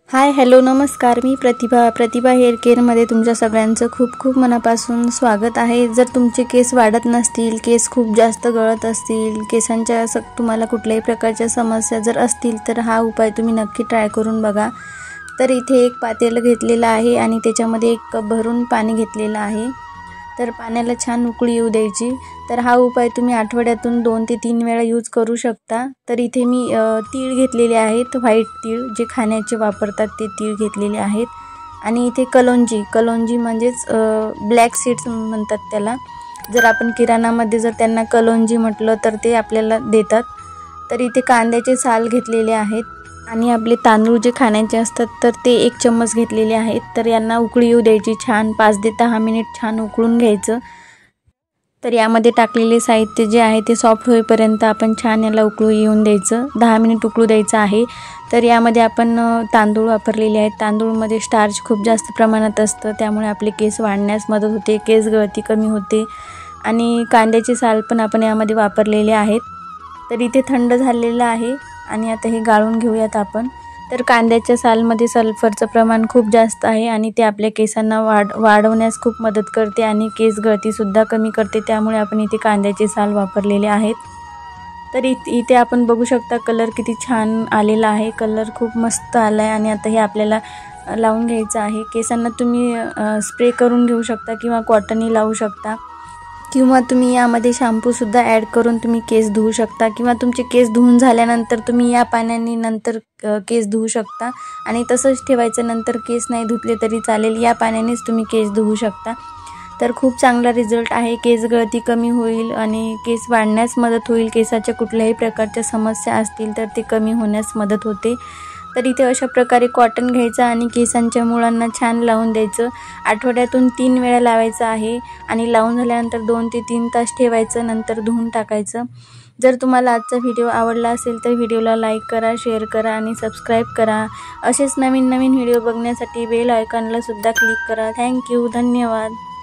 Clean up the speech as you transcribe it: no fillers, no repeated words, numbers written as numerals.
Hi hello नमस्कार। मी प्रतिभा hair केअरमध्ये तुमच्या सगळ्यांचं खूप खूप मनापासून स्वागत आहे। जर तुमचे केस वाढत नसतील, केस खूप जास्त गळत असतील, केसांच्या तुम्हाला कुठल्याही प्रकारच्या समस्या जर असतील तर हा उपाय तुम्ही नक्की ट्राय करून बघा। तर इथे एक पातेलं घेतलेलं आहे आणि त्याच्यामध्ये 1 कप भरून पाणी घेतलेलं आहे। तर पाण्याला छान उकळी येऊ द्यायची। तर हा उपाय तुम्ही आठवड्यातून 2 ते 3 वेळा यूज करू शकता। तर इथे मी तीळ घेतलेले आहेत, व्हाईट तीळ जे खाण्याचे वापरतात ते तीळ घेतलेले आहेत। आणि इथे कलोंजी म्हणजेच ब्लॅक सीड्स म्हणतात त्याला। जर आपण किराणामध्ये जर त्यांना कलोंजी म्हटलं तर ते आपल्याला देतात। तर इथे कांद्याचे साल घेतलेले आहेत आणि आपले तांदूळ जे खाण्याचे असतात तर ते 1 चम्मच घेतलेले आहेत। तर यांना उकळी येऊ द्यायची छान 5 ते 10 मिनिट छान उकळून घ्यायचं। तर यामध्ये टाकलेले साहित्य जे आहे ते सॉफ्ट होईपर्यंत आपण छान याला उकळू येऊन द्यायचं, 10 मिनिट उकळू द्यायचं आहे। तर यामध्ये आपण तांदूळ वापरलेले आहेत। तांदूळमध्ये स्टार्च खूप जास्त प्रमाणात असतं, त्यामुळे आपले केस वाढण्यास मदत होते, केस गळती कमी होते। आणि कांद्याचे साल पण आपण यामध्ये वापरलेले आहेत। तर इथे थंड झालेलं आहे आणि आता हे गाळून घेऊयात आपण। तर कांद्याच्या सालमध्ये सल्फरचं प्रमाण खूप जास्त आहे आणि ते आपल्या केसांना वाढवण्यास खूप मदत करते आणि केस गळतीसुद्धा कमी करते, त्यामुळे आपण इथे कांद्याचे साल वापरलेले आहेत। तर इथे आपण बघू शकता कलर किती छान आलेला आहे, कलर खूप मस्त आला आहे। आणि आता हे आपल्याला लावून घ्यायचं आहे। केसांना तुम्ही स्प्रे करून घेऊ शकता किंवा कॉटनही लावू शकता, किंवा तुम्ही यामध्ये शॅम्पूसुद्धा ॲड करून तुम्ही केस धुवू शकता, किंवा तुमचे केस धुवून झाल्यानंतर तुम्ही या पाण्याने नंतर केस धुवू शकता आणि तसंच ठेवायचं, नंतर केस नाही धुतले तरी चालेल, या पाण्यानेच तुम्ही केस धुवू शकता। तर खूप चांगला रिझल्ट आहे, केस गळती कमी होईल आणि केस वाढण्यास मदत होईल। केसाच्या कुठल्याही प्रकारच्या समस्या असतील तर ते कमी होण्यास मदत होते। तर इथे अशा प्रकारे कॉटन घ्यायचं आणि केसांच्या मुळांना छान लावून द्यायचं। आठवड्यातून 3 वेळा लावायचं आहे आणि लावून झाल्यानंतर 2 ते 3 तास ठेवायचं, नंतर धुवून टाकायचं। जर तुम्हाला आजचा व्हिडिओ आवडला असेल तर व्हिडिओला लाईक करा, शेअर करा आणि सबस्क्राईब करा। असेच नवीन व्हिडिओ बघण्यासाठी बेल आयकॉनला सुद्धा क्लिक करा। थँक्यू, धन्यवाद।